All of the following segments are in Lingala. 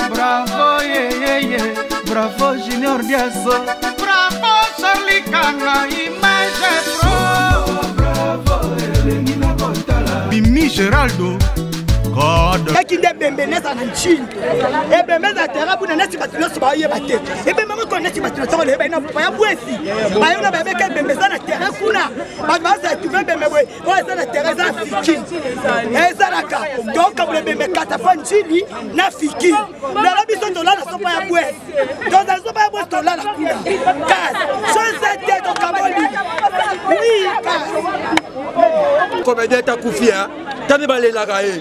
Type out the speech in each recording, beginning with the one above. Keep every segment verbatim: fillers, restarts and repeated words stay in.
Bravo, yeah, yeah, yeah. Bravo, Junior Diaso. Bravo, Charlie Kanga, Image Pro. Bravo, Elenina Kontala. Bimi Geraldo. God. Ekinde bembeneza na nchini. Ebemeza terabu na nesi batino so baye bate. Ebemama ko nesi batino so le ba ina pa ya buesi. Ba yona ba beke bembeza na terrain kuna. Ba ba sa tu bembemwe. Ba sa na terrain za fiki. Eza raka. Donc ka bule bembe kata fa nchini na fiki. Na la biso to la na so pa ya buesi. Donc za so pa ya buesi to la na kuna. Kaza. So za te to kamoli. Oui, kaza. Comédien ta kufia. Tani balé la gaé.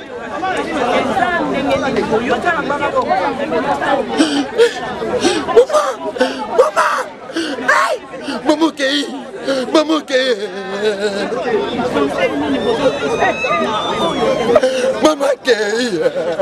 Maman Kei, maman Kei, maman Kei.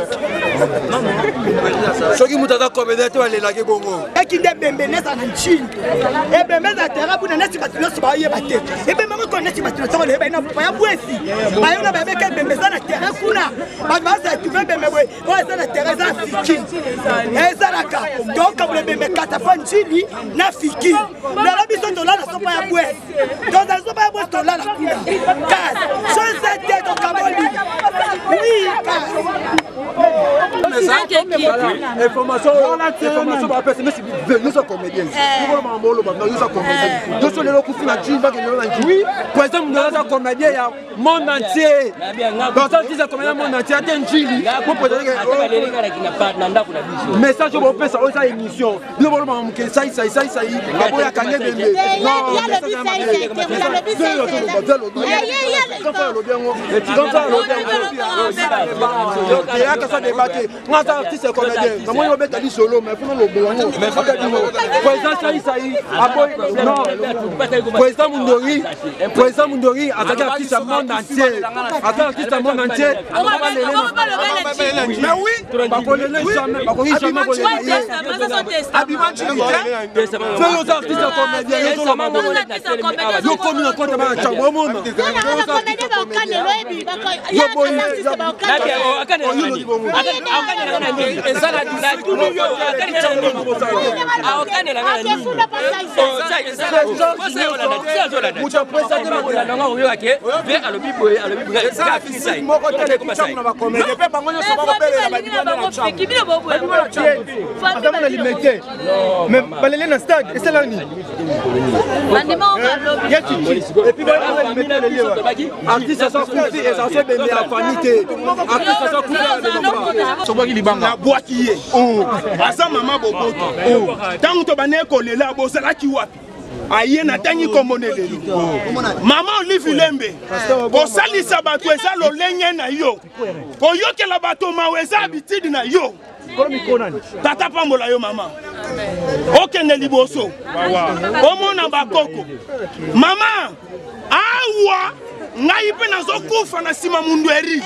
Soki mutata comédien tu vas les laguer bongo. Ekinde bembeneza na nchini. Ebemeza terabu na nesi batino so baye bate. Ebemama ko nesi batino so le ba ina pa ya buesi. Ba yona ba beke bembeza na terrain kuna. Ba ba sa tu bembemwe. Ba sa na terrain za fiki. Eza raka. Donc ka bule bembe kata fa nchini na fiki. Na la biso to la na so pa ya buesi. Donc za so pa ya buesi to la na kuna. Kaza. So za te to kamoli. Oui, kaza. Information, information par personne, mais c'est nous sommes comédiens. Nous sommes comédiens. Nous sommes comédiens. Nous sommes les locaux qui n'ont pas de oui. Par exemple, nous sommes comédiens, il y a monde entier. Dans ça, si c'est comédien monde entier, il y a un Chili. Message au peuple, ça c'est émission. Nous voulons que ça, ça, ça, ça, il y a gagné des milliers. Non, il y a que ça débatté. Moi, ça artiste comédien. Moi, je vais mettre solo, mais il faut le bon. Mais faut que président Saï Saï, non, président Mundori, président Mundori, attaque artiste au monde entier, attaque artiste au monde entier. On va pas les mais oui, pas qu'on les jamais, pas qu'on les jamais. Abiman Chili, fais aux artistes comédiens, ils sont maman. Nous commun encore de ma chambre au monde. Mais balayez le stade, et c'est là. Et puis artiste sont coupés et ça se met à vanité. Artiste sont coupés. Soba ki libanga boaki ye oh asa mama boboto oh tangu to bane ko lela bo sala ki wapi aye na tangi komone lelo mama Olive Lembe bo sali sabato eza lo lenye na yo ko yokela bato maweza habitude na yo tata pambola yo mama okende liboso omona bakoko mama awa ngai pe nazokufa na sima mundu eri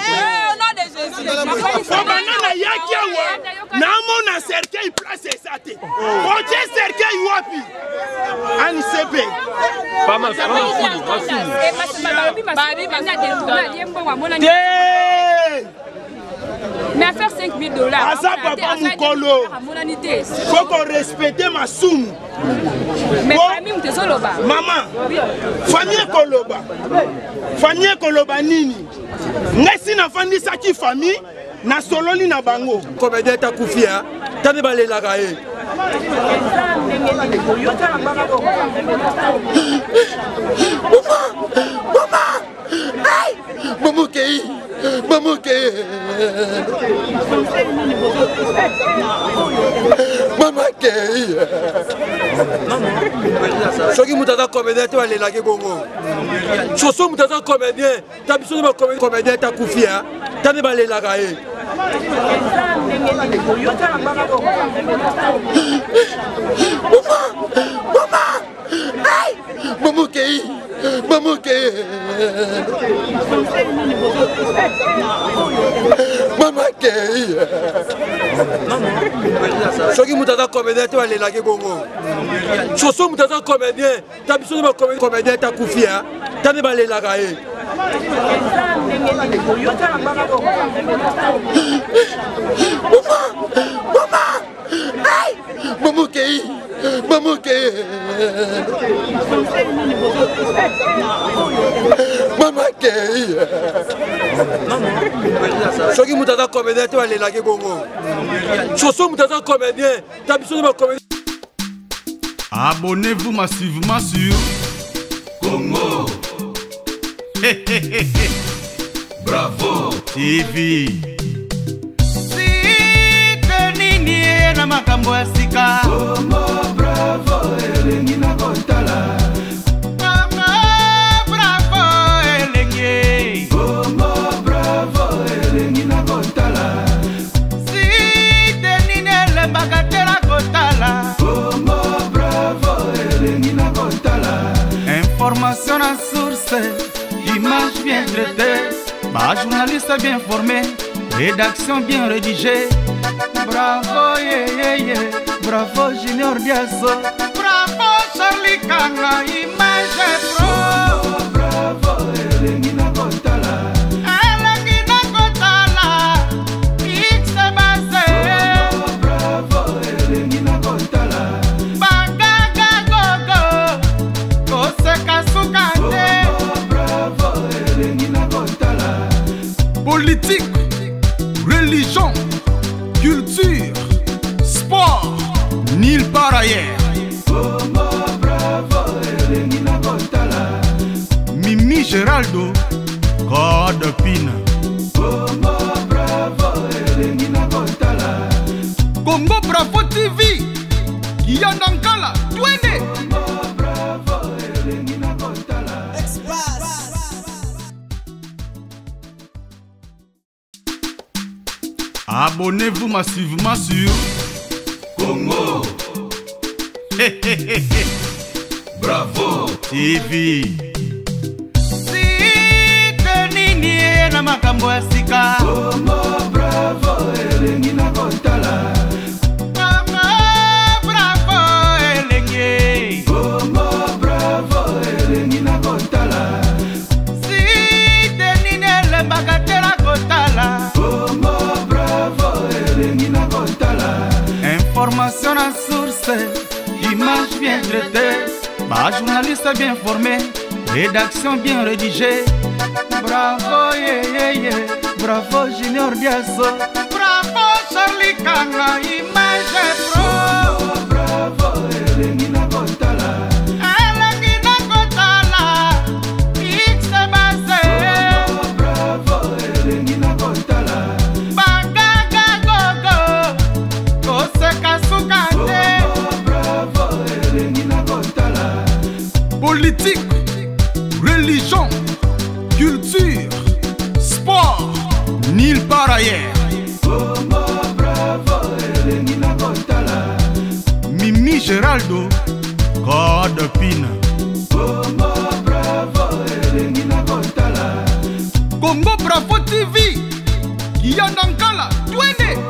Obana yaki awa na mona cercueil place esate oche cercueil wapi ani sepe Pama mais à faire cinq mille dollars. Ah ça papa Mukolo. Faut qu'on respecte ma soum. Mais famille m'te soloba. Maman. Famille Koloba. Famille Koloba nini. Ngesi na fandi saki famille na sololi na bango. Comédien ta kufia. Tani balé la gaé. Maman. Aïe. Maman Kei. Maman Kei. Maman Kei. Soki mutata comédien tu vas les laguer bongo. Soso mutata comédien. T'as besoin de comédien ta kufia. Tani balé la gaé. Maman. Aïe. Maman Kei. Maman Kei. Maman Kei. Soki mutata comédien tu vas les laguer bongo. Soso mutata comédien. T'as besoin de comédien ta kufia. Tani balé la gaé. Maman. Maman. Mama Kei. Ce qui m'a comédien, tu vas aller laguer bongo. Chosso m'a comédien, t'as besoin de ma comédien. Abonnez-vous massivement sur Congo. Bravo T V. Si tenini na makambo ya sika. Congo bravo elengi na kotala. Congo bravo elengi. Congo bravo elengi na kotala. Si tenini le bagatela kotala. Congo bravo elengi na kotala. Information à source, image bien traitée, bah, journaliste bien formé, rédaction bien rédigée. Bravo, yeah, yeah, yeah. Bravo Junior Diasso, bravo Charlie Kanga, image pro. Bravo Elengi na Kotala, Elengi na Kotala, X base. Bravo Elengi na Kotala, Bagaga Gogo, Koseka Sukande. Bravo Elengi na Kotala. Politique, religion, culture, sport, nulle part ailleurs. Congo bravo elengi na kotala. Mimi Geraldo, Code Pina. Congo bravo elengi na kotala. Congo Bravo T V, Kiyandankala, twende. Congo bravo elengi na kotala. Abonnez-vous massivement sur Congo. Bravo T V. Si tenini na makambo ya sika. Congo bravo elengi na kotala. Congo bravo elengi. Congo bravo elengi na kotala. Si tenini le bagatela kotala. Congo bravo elengi na kotala. Information à source, image bien traitée, bah, journaliste bien formé, rédaction bien rédigée. Bravo, yeah, yeah, yeah. Bravo Junior Diasso, bravo Charlie Kanga, image pro. Bravo elengi na kotala, elengi na kotala, X base. Bravo elengi na kotala, Bagaga Gogo, Koseka Sukande. Bravo elengi na kotala. Politique, religion, culture, sport, nulle part ailleurs. Congo bravo elengi na kotala. Mimi Geraldo, Code Pina. Congo bravo elengi na kotala. Congo Bravo T V, Kiyandankala, twende.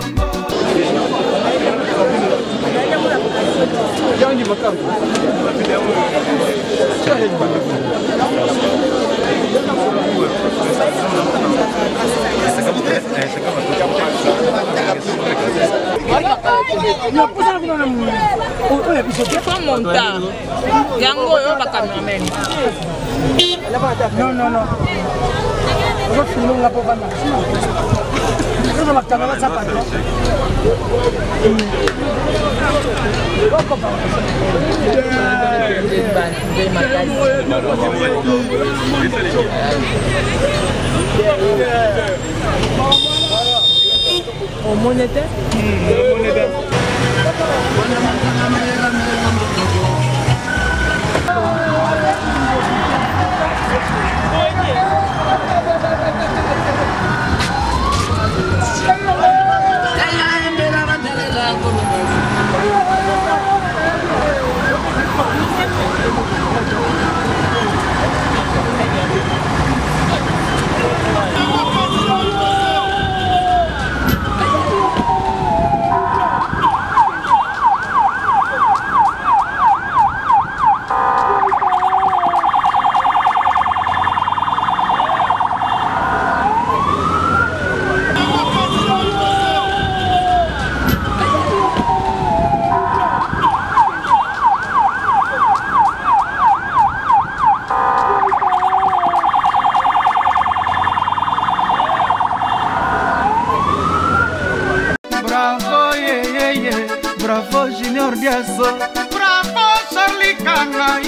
Faut monter. Yango yo ba cameraman. Non, non, non. On va filmer la pauvre nana. On va la caméra ça pas. Au monétaire. Bravo, yeah, yeah, yeah. Bravo, Junior Diaso. Bravo, Charlie Kanga.